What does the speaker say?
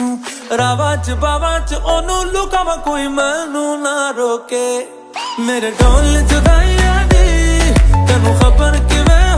रावा च बावा च ओनू लुकावा कोई मैनू ना रोके मेरे ढोल जुदाइयां दी तेनू खबर किवें